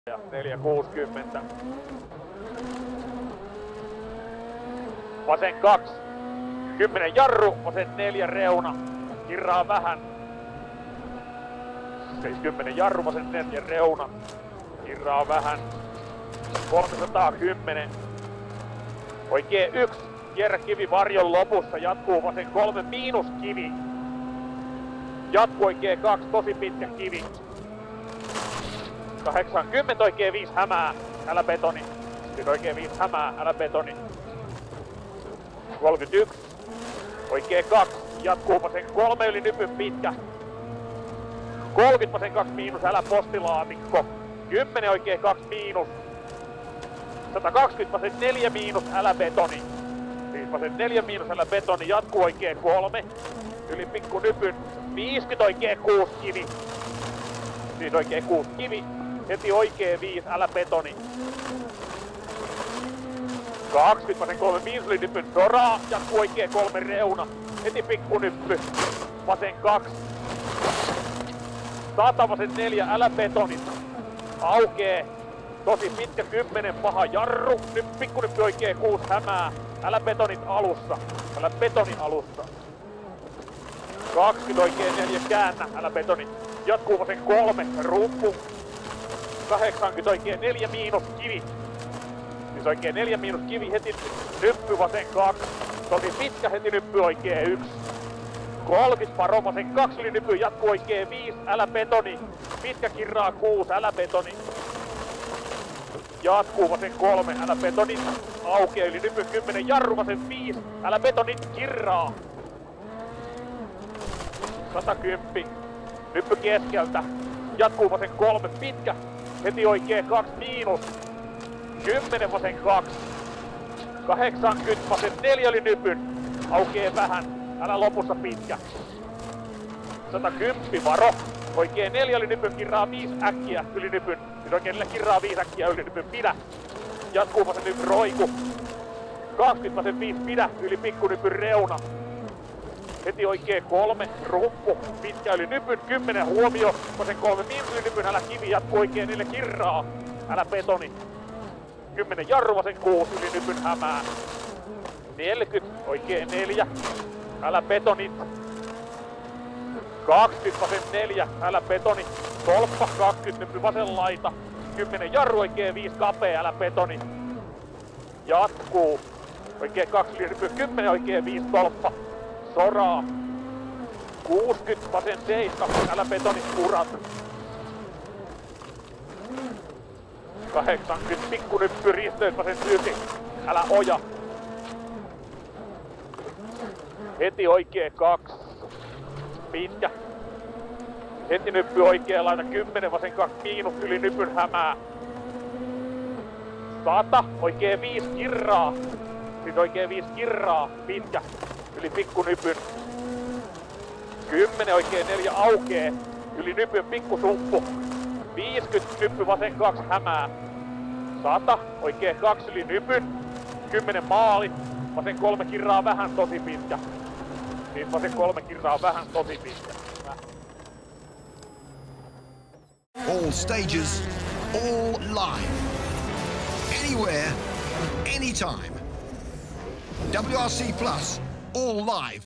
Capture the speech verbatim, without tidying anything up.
Ja neljä kuusikymmentä. Vasen kaksi. kymmenen jarru, vasen neljä reuna. Kirraa vähän. Siis kymmenen jarru, vasen neljä reuna. Kirraa vähän. kolmesataakymmenen. Oikein yksi. Kierräkivi varjon lopussa. Jatkuu vasen kolme miinuskivi. Jatkuu oikein kaksi. Tosi pitkä kivi. kahdeksankymmentä oikein viisi hämää. Älä betoni. Nyt oikein viisi hämää. Älä betoni. kolmekymmentäyksi. Oikein kaksi. Jatkuu vasen kolme yli nypyn pitkä. kolmekymmentä vasen kaksi miinus. Älä postilaatikko. kymmenen oikein kaksi miinus. sata kaksikymmentä vasen neljä miinus. Älä betoni. Siis vasen neljä miinus. Älä betoni. Jatkuu oikein kolme. Yli pikku nypyn. viisikymmentä oikein kuusi kivi. Siis oikein kuusi kivi. Heti oikein viisi. Älä betoni. kaksikymmentä vasen kolme miinus yli nypyn. Soraa. Jatkuu oikein kolme reuna. Heti pikku nyppy. Vasen kaksi. sata vasen neljä. Älä betoni. Aukee. Tosi pitkä kymmenen paha jarru. Nyt pikku nyppy oikein kuusi hämää. Älä betonit alussa. Älä betoni alussa. kaksikymmentä oikein neljä käännä. Älä betoni. Jatkuu vasen kolme. Rumpu. kahdeksankymmentä oikein neljä miinus kivi. Siis oikein neljä miinus kivi. Heti nyppy vasen kaksi. Tosi pitkä heti nyppy oikein yksi. kolmekymmentä paro vasen kaksi yli nyppy. Jatkuu oikein viisi. Älä betoni. Pitkä kirraa kuusi. Älä betoni. Jatkuu vasen kolme. Älä betoni. Aukee yli nypy kymmenen. Jarru vasen viisi. Älä betoni. Kirraa. sata kymmenen. Nyppy keskeltä. Jatkuu vasen kolme. Pitkä. Heti oikein kaksi miinus. kymmenen vasen kaksi. kahdeksankymmentä vasen neljä yli nypyn. Aukee vähän. Älä lopussa pitkä. sata kymmenen varo. Oikein neljä yli nypyn. Kirraa viisi äkkiä yli nypyn. Nyt oikein neljä kirraa viisi äkkiä yli nypyn. Pidä. Jatkuu vasen nypyn roiku. kaksikymmentä vasen viisi. Pidä. Yli pikku nypyn reuna. Heti oikein kolme. Rumpu. Pitkä yli nypyn. kymmenen huomio. Vasen kolme miinus yli nypyn. Älä kivi. Jatkuu oikein neljä kirraa. Älä betoni. kymmenen jarru vasen kuusi yli nypyn hämää. neljäkymmentä oikein neljä. Älä betonit. kaksikymmentä vasen neljä. Älä betoni. Tolppa kaksikymmentä nypy vasen laita. kymmenen jarru oikein viisi kapea. Älä betoni. Jatkuu. Oikein kaksi yli nypy. kymmenen oikein viisi tolppa. Soraa. kuusikymmentä vasen seitsemän. Älä betoni. Urat. kahdeksankymmentä pikku nyppy. Risteys vasen ysi. Älä oja. Heti oikein kaksi. Pitkä. Heti nyppy oikein laita. kymmenen vasen kaksi miinus yli nypyn hämää. sata oikein viisi kirraa. Siis oikein viisi kirraa. Pitkä. Yli pikku nypyn. kymmenen oikein neljä aukee. Yli nypyn pikku sumppu. viisikymmentä nyppy vasen kaksi hämää. sata oikein kaksi yli nypyn. kymmenen maali. Vasen kolme kirraa vähän tosi pitkä. Siis vasen kolme kirraa vähän tosi pitkä. All stages, all live. Anywhere, anytime. W R C Plus, all live.